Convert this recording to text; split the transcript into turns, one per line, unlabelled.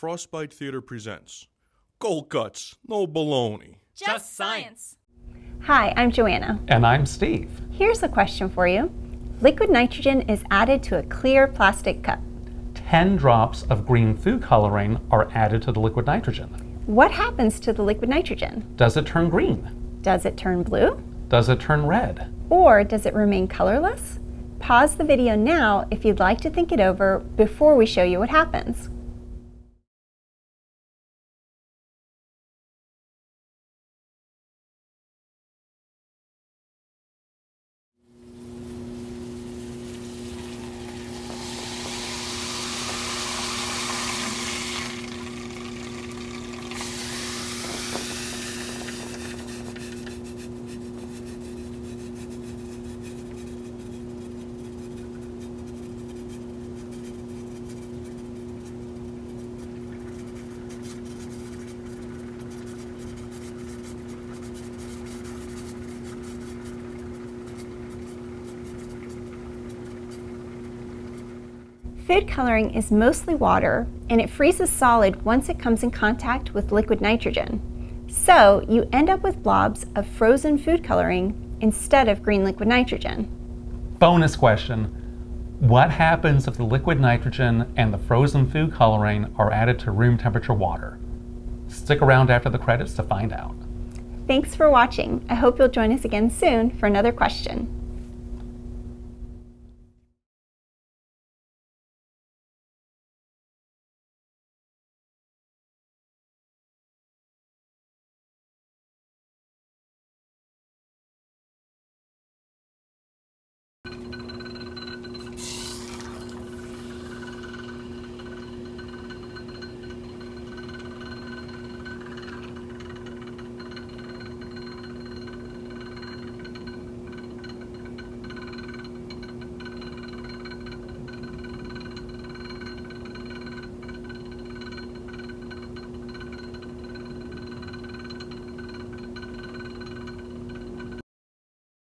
Frostbite Theater presents Cold Cuts, no baloney.
Just science.
Hi, I'm Joanna.
And I'm Steve.
Here's a question for you. Liquid nitrogen is added to a clear plastic cup.
10 drops of green food coloring are added to the liquid nitrogen.
What happens to the liquid nitrogen?
Does it turn green?
Does it turn blue?
Does it turn red?
Or does it remain colorless? Pause the video now if you'd like to think it over before we show you what happens. Food coloring is mostly water, and it freezes solid once it comes in contact with liquid nitrogen. So you end up with blobs of frozen food coloring instead of green liquid nitrogen.
Bonus question. What happens if the liquid nitrogen and the frozen food coloring are added to room temperature water? Stick around after the credits to find out.
Thanks for watching. I hope you'll join us again soon for another question.